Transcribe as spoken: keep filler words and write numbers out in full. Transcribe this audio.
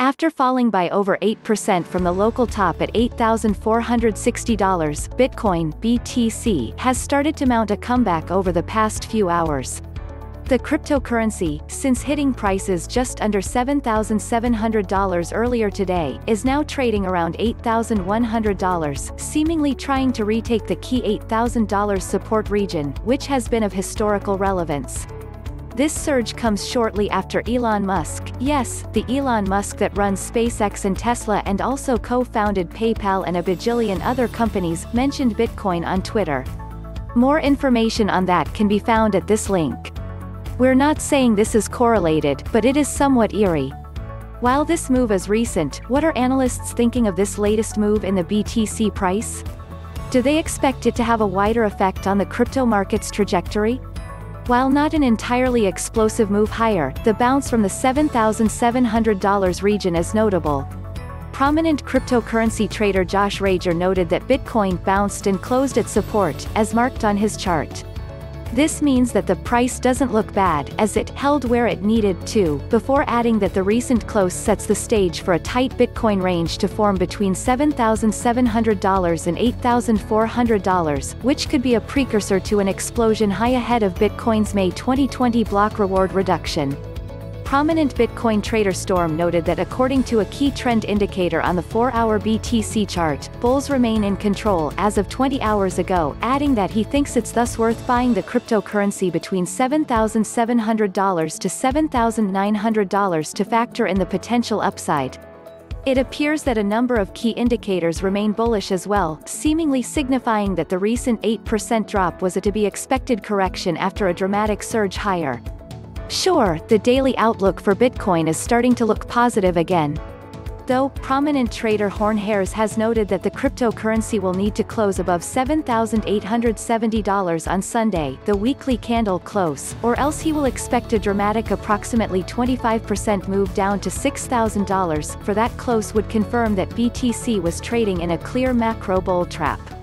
After falling by over eight percent from the local top at eight thousand four hundred sixty dollars, Bitcoin (B T C) has started to mount a comeback over the past few hours. The cryptocurrency, since hitting prices just under seven thousand seven hundred dollars earlier today, is now trading around eight thousand one hundred dollars, seemingly trying to retake the key eight thousand dollars support region, which has been of historical relevance. This surge comes shortly after Elon Musk, yes, the Elon Musk that runs SpaceX and Tesla and also co-founded PayPal and a bajillion other companies, mentioned Bitcoin on Twitter. More information on that can be found at this link. We're not saying this is correlated, but it is somewhat eerie. While this move is recent, what are analysts thinking of this latest move in the B T C price? Do they expect it to have a wider effect on the crypto market's trajectory? While not an entirely explosive move higher, the bounce from the seven thousand seven hundred dollars region is notable. Prominent cryptocurrency trader Josh Rager noted that Bitcoin bounced and closed at support, as marked on his chart. This means that the price doesn't look bad, as it held where it needed to, before adding that the recent close sets the stage for a tight Bitcoin range to form between seven thousand seven hundred dollars and eight thousand four hundred dollars, which could be a precursor to an explosion high ahead of Bitcoin's May twenty twenty block reward reduction. Prominent Bitcoin trader Storm noted that according to a key trend indicator on the four hour B T C chart, bulls remain in control as of twenty hours ago, adding that he thinks it's thus worth buying the cryptocurrency between seven thousand seven hundred dollars to seven thousand nine hundred dollars to factor in the potential upside. It appears that a number of key indicators remain bullish as well, seemingly signifying that the recent eight percent drop was a to-be-expected correction after a dramatic surge higher. Sure, the daily outlook for Bitcoin is starting to look positive again. Though, prominent trader Horn Hares has noted that the cryptocurrency will need to close above seven thousand eight hundred seventy dollars on Sunday, the weekly candle close, or else he will expect a dramatic approximately twenty-five percent move down to six thousand dollars, for that close would confirm that B T C was trading in a clear macro bull trap.